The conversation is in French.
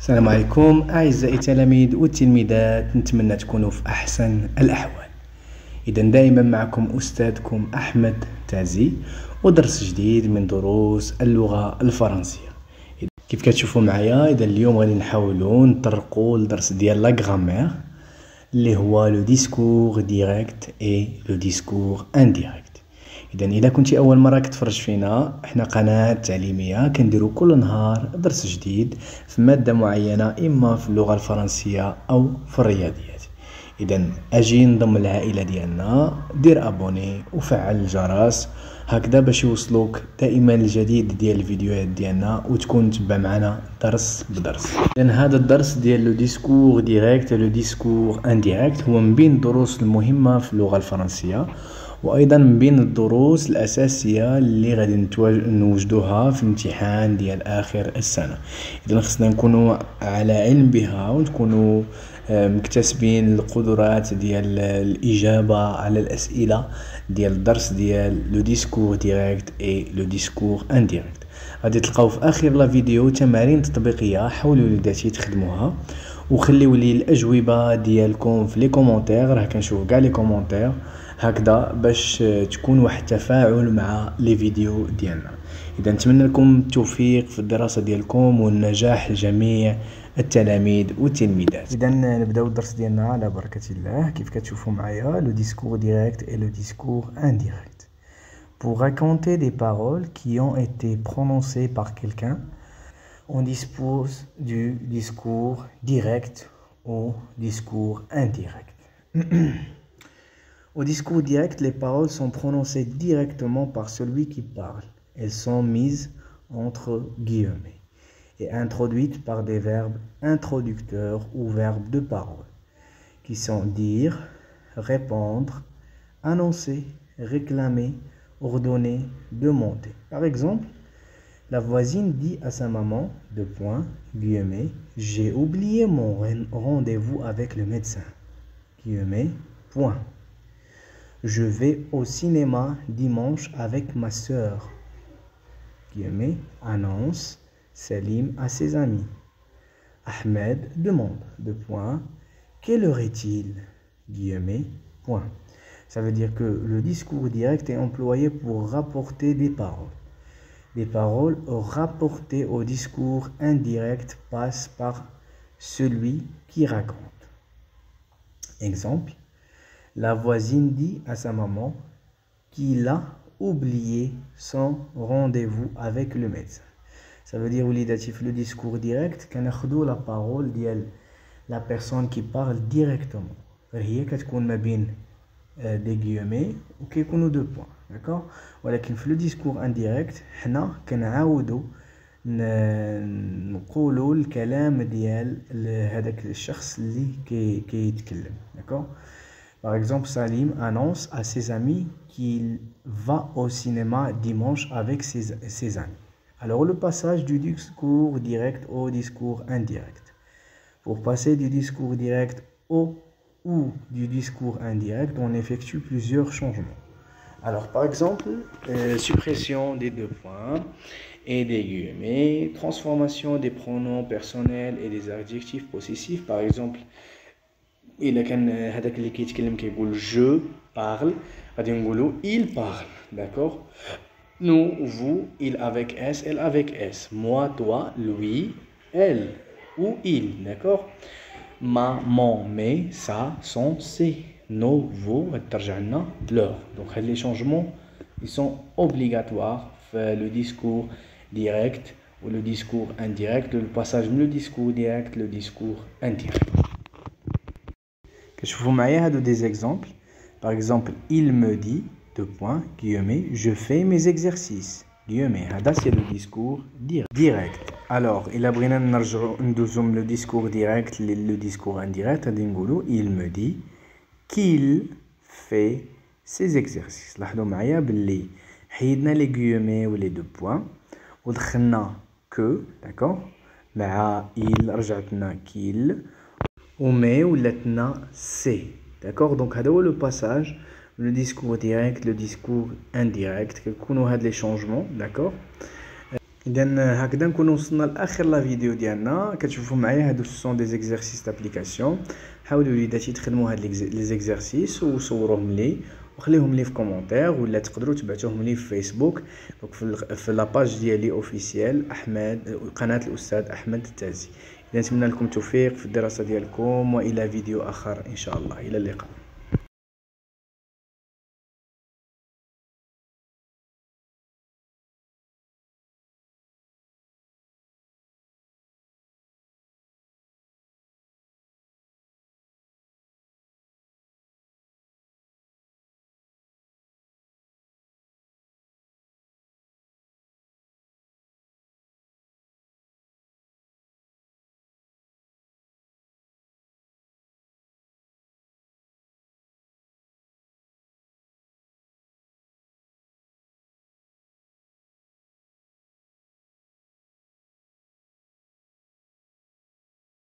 السلام عليكم أعزائي التلاميذ والتلميذات، نتمنى تكونوا في أحسن الأحوال. إذا دائما معكم أستاذكم أحمد تازي ودرس جديد من دروس اللغة الفرنسية. كيف كتشوفوا معايا، إذا اليوم غادي نحاولوا نطرقوا لدرس ديال لا غرامير اللي هو لو ديسكور ديريكت اي لو ديسكور انديريكت. إذا كنتي أول مرة كتفرج فينا، احنا قناة تعليمية كنديرو كل نهار درس جديد في مادة معينة، إما في اللغة الفرنسية أو في الرياضيات. إذا أجي انضم العائلة ديالنا، دير أبوني وفعل الجرس هكذا باش يوصلوك دائما الجديد ديال الفيديوهات ديالنا وتكون تبع معنا درس بدرس. إذن هذا الدرس ديال لو ديسكور ديريكت لو ديسكور انديريكت هو من بين الدروس المهمة في اللغة الفرنسية، وايضا من بين الدروس الاساسيه اللي غادي نوجدوها في الامتحان ديال اخر السنه. اذا خصنا نكونوا على علم بها ونكونوا مكتسبين القدرات ديال الاجابه على الاسئله ديال الدرس ديال لو ديسكور ديريكت اي لو ديسكور انديريكت. غادي تلقاو في اخر لا فيديو تمارين تطبيقيه، حاولوا وليداتي تخدموها وخليو لي الاجوبه ديالكم في لي كومونتير. راه كنشوف كاع لي كومونتير هكذا باش تكون واحد التفاعل مع لي فيديو ديالنا. اذا نتمنى لكم التوفيق في الدراسه ديالكم والنجاح لجميع التلاميذ والتلميذات. اذا نبداو الدرس ديالنا على بركه الله. كيف كتشوفوا معايا، لو ديسكور ديريكت et le discours indirect. Pour raconter des paroles qui ont été prononcées par quelqu'un, on dispose du discours direct ou discours indirect. Au discours direct, les paroles sont prononcées directement par celui qui parle. Elles sont mises entre guillemets et introduites par des verbes introducteurs ou verbes de parole, qui sont dire, répondre, annoncer, réclamer, ordonner, demander. Par exemple, la voisine dit à sa maman, guillemets, j'ai oublié mon rendez-vous avec le médecin, guillemets, point. Je vais au cinéma dimanche avec ma sœur, guillemets, annonce Salim à ses amis. Ahmed demande, quelle heure est-il, guillemets, point. Ça veut dire que le discours direct est employé pour rapporter des paroles. Les paroles rapportées au discours indirect passent par celui qui raconte. Exemple, la voisine dit à sa maman qu'il a oublié son rendez-vous avec le médecin. Ça veut dire, le discours direct, كناخدو la parole ديال la personne qui parle directement. هي كتكون ما بين des guillemets وكيكونوا deux points، d'accord. ولكن في le discours indirect حنا كنعاودو نقولوا الكلام ديال هذاك الشخص اللي كيتكلم، d'accord. Par exemple, Salim annonce à ses amis qu'il va au cinéma dimanche avec ses amis. Alors, le passage du discours direct au discours indirect. Pour passer du discours direct au ou du discours indirect, on effectue plusieurs changements. Alors, par exemple, suppression des deux points et des guillemets, transformation des pronoms personnels et des adjectifs possessifs. Par exemple, إلا كان هذاك اللي كيتكلم كيقول جو بارل، غادي نقولوا il parle، d'accord. nous, vous, il avec s, elle avec s, moi, toi, lui, elle ou il، d'accord. ma, mon, mes, ça, son, c'est, nos, vos غادي ترجع لنا leur. donc هاد les changements ils sont obligatoires في le discours direct ou le discours indirect. le passage le discours direct le discours indirect. كتشوفوا معايا هادو des exemples. par exemple, il me dit guillemets, je fais mes exercices, guillemets. هذا c'est le discours direct. alors إلا بغينا نرجعوا ندوزو من le discours direct le discours indirect، غادي نقولوا il me dit qu'il fait ses exercices. لاحظوا معايا باللي حيدنا les guillemets و les deux points ودخلنا que، d'accord. مع il رجعتنا qu'il ومي ولاتنا سي، d'accord. donc هذا هو لو باساج le discours direct le discours indirect. كيكونوا هاد لي changements، d'accord. اذا هكذا نكون وصلنا لاخر لا فيديو ديالنا. كتشوفوا معايا هادو سون دي زيكزارسيس دابليكاسيون. حاولوا وليداتي تخدموا هاد لي زيكزارسيس وصوروهم لي وخليهم لي في كومونتير، ولا تقدروا تبعتوهم لي في فيسبوك. دونك في لاباج ديالي اوفيسيال احمد، قناه الاستاذ احمد التازي. اذا نتمنى لكم التوفيق في الدراسه ديالكم، والى فيديو اخر ان شاء الله. الى اللقاء.